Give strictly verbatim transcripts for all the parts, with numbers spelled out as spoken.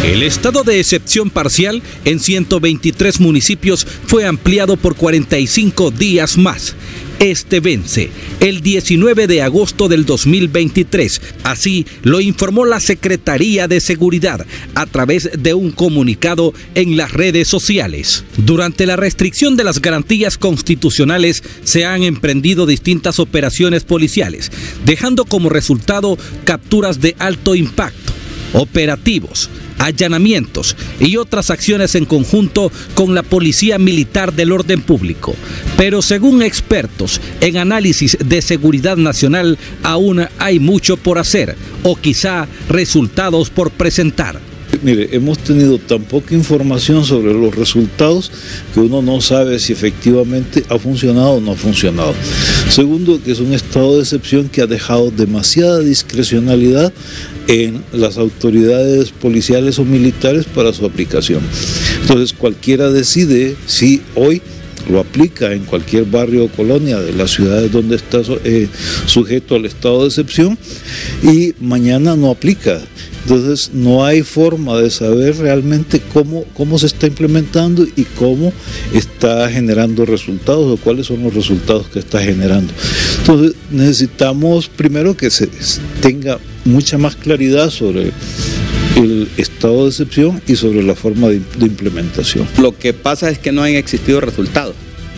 El estado de excepción parcial en ciento veintitrés municipios fue ampliado por cuarenta y cinco días más. Este vence el diecinueve de agosto del dos mil veintitrés. Así lo informó la Secretaría de Seguridad a través de un comunicado en las redes sociales. Durante la restricción de las garantías constitucionales se han emprendido distintas operaciones policiales, dejando como resultado capturas de alto impacto, operativos, allanamientos y otras acciones en conjunto con la Policía Militar del Orden Público. Pero según expertos en análisis de seguridad nacional, aún hay mucho por hacer o quizá resultados por presentar. Mire, hemos tenido tan poca información sobre los resultados que uno no sabe si efectivamente ha funcionado o no ha funcionado. Segundo, que es un estado de excepción que ha dejado demasiada discrecionalidad en las autoridades policiales o militares para su aplicación. Entonces cualquiera decide si hoy lo aplica en cualquier barrio o colonia de las ciudades donde está eh, sujeto al estado de excepción y mañana no aplica. Entonces no hay forma de saber realmente cómo, cómo se está implementando y cómo está generando resultados o cuáles son los resultados que está generando. Entonces necesitamos primero que se tenga mucha más claridad sobre el estado de excepción y sobre la forma de, de implementación. Lo que pasa es que no han existido resultados.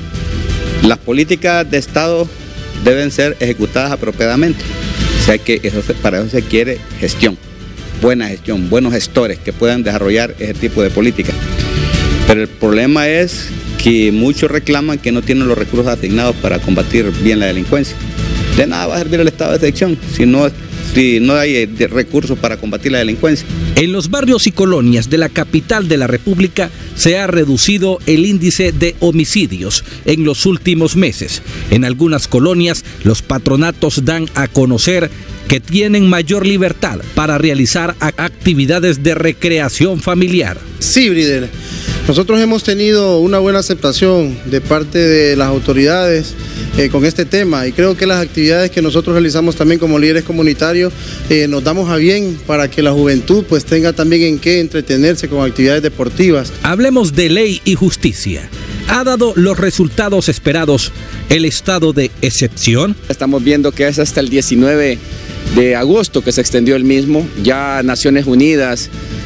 Las políticas de Estado deben ser ejecutadas apropiadamente. O sea que eso, para eso se quiere gestión, buena gestión, buenos gestores que puedan desarrollar ese tipo de políticas. Pero el problema es que muchos reclaman que no tienen los recursos asignados para combatir bien la delincuencia. De nada va a servir el estado de excepción si no si no hay recursos para combatir la delincuencia. En los barrios y colonias de la capital de la República se ha reducido el índice de homicidios en los últimos meses. En algunas colonias, los patronatos dan a conocer que tienen mayor libertad para realizar actividades de recreación familiar. Sí, Brider. Nosotros hemos tenido una buena aceptación de parte de las autoridades eh, con este tema y creo que las actividades que nosotros realizamos también como líderes comunitarios eh, nos damos a bien para que la juventud pues tenga también en qué entretenerse con actividades deportivas. Hablemos de ley y justicia. ¿Ha dado los resultados esperados el estado de excepción? Estamos viendo que es hasta el diecinueve de agosto que se extendió el mismo. Ya Naciones Unidas,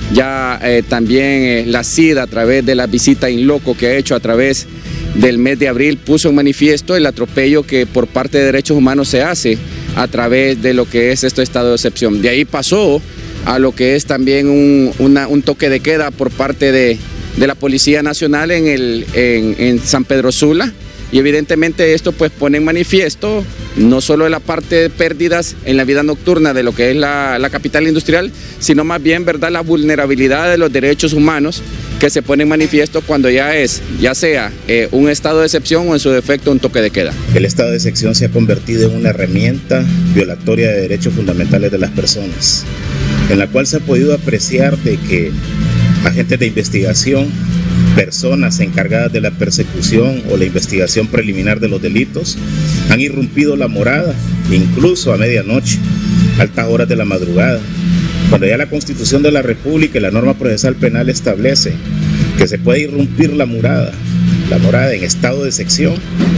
ya eh, también eh, la C I D a través de la visita in loco que ha hecho a través del mes de abril puso en manifiesto el atropello que por parte de derechos humanos se hace a través de lo que es este estado de excepción. De ahí pasó a lo que es también un, una, un toque de queda por parte de, de la Policía Nacional en, el, en, en San Pedro Sula. Y evidentemente esto pues pone en manifiesto no solo la parte de pérdidas en la vida nocturna de lo que es la, la capital industrial, sino más bien, ¿verdad?, la vulnerabilidad de los derechos humanos que se pone en manifiesto cuando ya es, ya sea eh, un estado de excepción o en su defecto un toque de queda. El estado de excepción se ha convertido en una herramienta violatoria de derechos fundamentales de las personas, en la cual se ha podido apreciar de que agentes de investigación, personas encargadas de la persecución o la investigación preliminar de los delitos han irrumpido la morada, incluso a medianoche, altas horas de la madrugada, cuando ya la Constitución de la República y la norma procesal penal establece que se puede irrumpir la morada, la morada en estado de excepción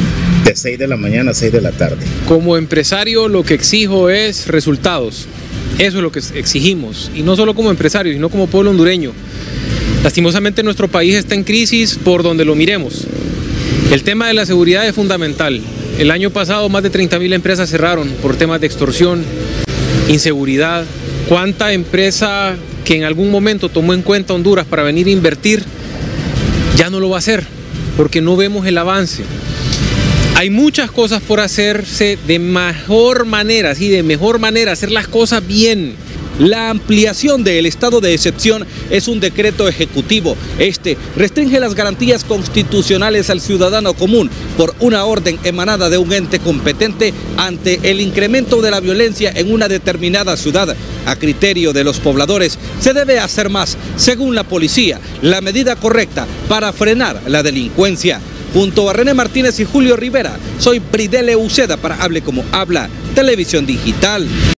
de seis de la mañana a seis de la tarde. Como empresario lo que exijo es resultados, eso es lo que exigimos, y no solo como empresario, sino como pueblo hondureño. Lastimosamente nuestro país está en crisis por donde lo miremos. El tema de la seguridad es fundamental. El año pasado más de treinta mil empresas cerraron por temas de extorsión, inseguridad. ¿Cuánta empresa que en algún momento tomó en cuenta Honduras para venir a invertir ya no lo va a hacer porque no vemos el avance? Hay muchas cosas por hacerse de mejor manera, sí, de mejor manera, hacer las cosas bien. La ampliación del estado de excepción es un decreto ejecutivo. Este restringe las garantías constitucionales al ciudadano común por una orden emanada de un ente competente ante el incremento de la violencia en una determinada ciudad. A criterio de los pobladores, se debe hacer más, según la policía, la medida correcta para frenar la delincuencia. Junto a René Martínez y Julio Rivera, soy Bridele Uceda para Hable Como Habla, Televisión Digital.